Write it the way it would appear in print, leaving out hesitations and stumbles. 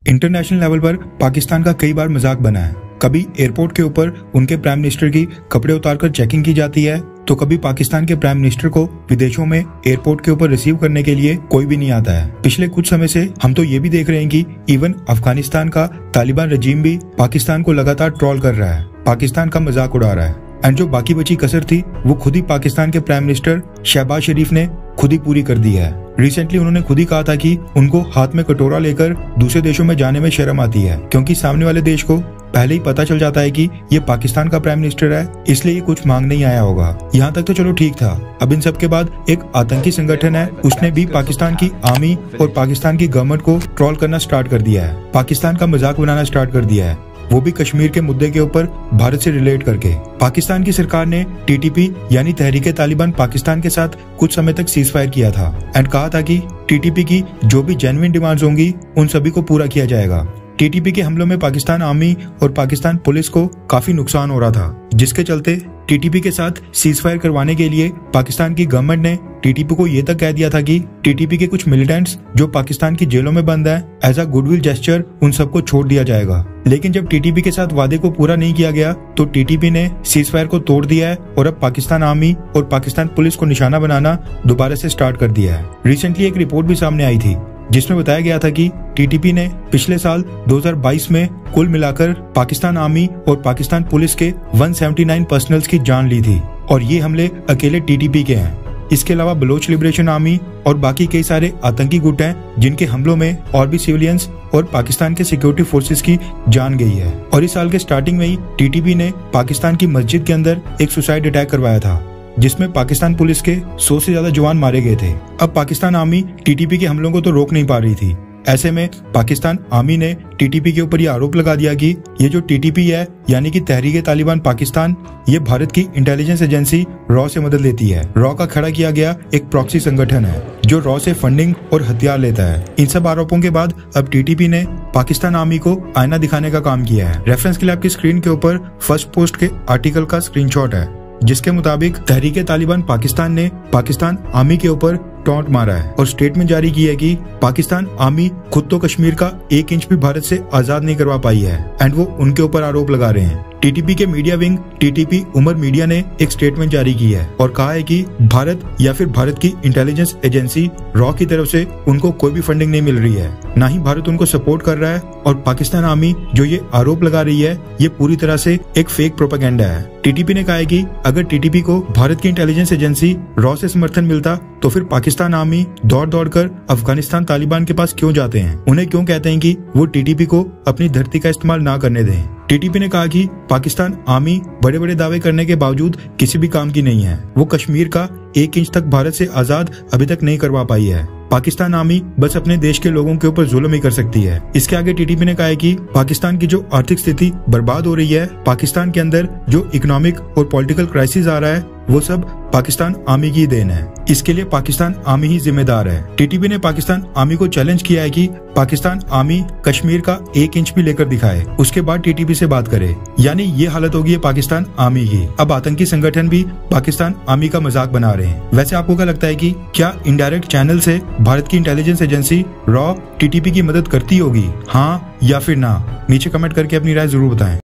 International level पर पाकिस्तान का कई बार मजाक बना है। कभी एयरपोर्ट के ऊपर उनके प्राइम मिनिस्टर की कपड़े उतारकर चेकिंग की जाती है, तो कभी पाकिस्तान के प्राइम मिनिस्टर को विदेशों में एयरपोर्ट के ऊपर रिसीव करने के लिए कोई भी नहीं आता है। पिछले कुछ समय से हम तो ये भी देख रहे हैं कि इवन अफगानिस्तान का तालिबान रजीम भी पाकिस्तान को लगातार ट्रोल कर रहा है, पाकिस्तान का मजाक उड़ा रहा है। एंड जो बाकी बची कसर थी वो खुद ही पाकिस्तान के प्राइम मिनिस्टर शहबाज शरीफ ने खुद ही पूरी कर दी है। रिसेंटली उन्होंने खुद ही कहा था कि उनको हाथ में कटोरा लेकर दूसरे देशों में जाने में शर्म आती है, क्योंकि सामने वाले देश को पहले ही पता चल जाता है कि ये पाकिस्तान का प्राइम मिनिस्टर है, इसलिए ये कुछ मांग नहीं आया होगा। यहाँ तक तो चलो ठीक था। अब इन सब के बाद एक आतंकी संगठन है, उसने भी पाकिस्तान की आर्मी और पाकिस्तान की गवर्नमेंट को ट्रोल करना स्टार्ट कर दिया है, पाकिस्तान का मजाक बनाना स्टार्ट कर दिया है, वो भी कश्मीर के मुद्दे के ऊपर भारत से रिलेट करके। पाकिस्तान की सरकार ने टीटीपी यानी तहरीके तालिबान पाकिस्तान के साथ कुछ समय तक सीज फायर किया था एंड कहा था कि टीटीपी की जो भी जेन्युइन डिमांड्स होंगी उन सभी को पूरा किया जाएगा। टीटीपी के हमलों में पाकिस्तान आर्मी और पाकिस्तान पुलिस को काफी नुकसान हो रहा था, जिसके चलते टीटीपी के साथ सीज फायर करवाने के लिए पाकिस्तान की गवर्नमेंट ने टीटीपी को ये तक कह दिया था कि टीटीपी के कुछ मिलिटेंट्स जो पाकिस्तान की जेलों में बंद हैं, एज अ गुडविल जेस्चर उन सबको छोड़ दिया जाएगा। लेकिन जब टीटीपी के साथ वादे को पूरा नहीं किया गया तो टीटीपी ने सीज फायर को तोड़ दिया है और अब पाकिस्तान आर्मी और पाकिस्तान पुलिस को निशाना बनाना दोबारा से स्टार्ट कर दिया है। रिसेंटली एक रिपोर्ट भी सामने आई थी जिसमें बताया गया था कि टीटीपी ने पिछले साल 2022 में कुल मिलाकर पाकिस्तान आर्मी और पाकिस्तान पुलिस के 179 पर्सनल्स की जान ली थी, और ये हमले अकेले टीटीपी के हैं। इसके अलावा बलोच लिबरेशन आर्मी और बाकी कई सारे आतंकी गुट हैं जिनके हमलों में और भी सिविलियंस और पाकिस्तान के सिक्योरिटी फोर्सेस की जान गई है। और इस साल के स्टार्टिंग में ही टीटीपी ने पाकिस्तान की मस्जिद के अंदर एक सुसाइड अटैक करवाया था, जिसमें पाकिस्तान पुलिस के 100 से ज्यादा जवान मारे गए थे। अब पाकिस्तान आर्मी टीटीपी के हमलों को तो रोक नहीं पा रही थी। ऐसे में पाकिस्तान आर्मी ने टीटीपी के ऊपर ये आरोप लगा दिया कि ये जो टीटीपी है यानी कि तहरीके तालिबान पाकिस्तान, ये भारत की इंटेलिजेंस एजेंसी रॉ से मदद लेती है। रॉ का खड़ा किया गया एक प्रॉक्सी संगठन है जो रॉ से फंडिंग और हथियार लेता है। इन सब आरोपों के बाद अब टीटीपी ने पाकिस्तान आर्मी को आईना दिखाने का काम किया है। रेफरेंस के लिए आपकी स्क्रीन के ऊपर फर्स्ट पोस्ट के आर्टिकल का स्क्रीनशॉट है, जिसके मुताबिक तहरीके तालिबान पाकिस्तान ने पाकिस्तान आर्मी के ऊपर टॉन्ट मारा है और स्टेटमेंट जारी की है कि पाकिस्तान आर्मी खुद तो कश्मीर का 1 इंच भी भारत से आजाद नहीं करवा पाई है एंड वो उनके ऊपर आरोप लगा रहे हैं। टीटीपी के media wing TTP Umar media ने एक स्टेटमेंट जारी की है और कहा है कि भारत या फिर भारत की इंटेलिजेंस एजेंसी रॉ की तरफ से उनको कोई भी फंडिंग नहीं मिल रही है, ना ही भारत उनको सपोर्ट कर रहा है, और पाकिस्तान आर्मी जो ये आरोप लगा रही है ये पूरी तरह से एक फेक प्रोपेगेंडा है। टीटीपी ने कहा है कि अगर टीटीपी को भारत की इंटेलिजेंस एजेंसी रॉ से समर्थन मिलता तो फिर पाकिस्तान आर्मी दौड़ दौड़ कर अफगानिस्तान तालिबान के पास क्यों जाते हैं, उन्हें क्यों कहते हैं कि वो टीटीपी को अपनी धरती का इस्तेमाल ना करने दें। टीटीपी ने कहा कि पाकिस्तान आर्मी बड़े बड़े दावे करने के बावजूद किसी भी काम की नहीं है, वो कश्मीर का 1 इंच तक भारत से आजाद अभी तक नहीं करवा पाई है। पाकिस्तान आर्मी बस अपने देश के लोगों के ऊपर जुल्म ही कर सकती है। इसके आगे टीटीपी ने कहा है कि पाकिस्तान की जो आर्थिक स्थिति बर्बाद हो रही है, पाकिस्तान के अंदर जो इकोनॉमिक और पॉलिटिकल क्राइसिस आ रहा है, वो सब पाकिस्तान आर्मी की देन है। इसके लिए पाकिस्तान आर्मी ही जिम्मेदार है। टीटीपी ने पाकिस्तान आर्मी को चैलेंज किया है कि पाकिस्तान आर्मी कश्मीर का 1 इंच भी लेकर दिखाए, उसके बाद टीटीपी से बात करे। यानी ये हालत होगी है पाकिस्तान आर्मी की। अब आतंकी संगठन भी पाकिस्तान आर्मी का मजाक बना रहे हैं। वैसे आपको क्या लगता है कि क्या इनडायरेक्ट चैनल से भारत की इंटेलिजेंस एजेंसी रॉ टीटीपी की मदद करती होगी, हाँ या फिर ना? नीचे कमेंट करके अपनी राय जरूर बताएं।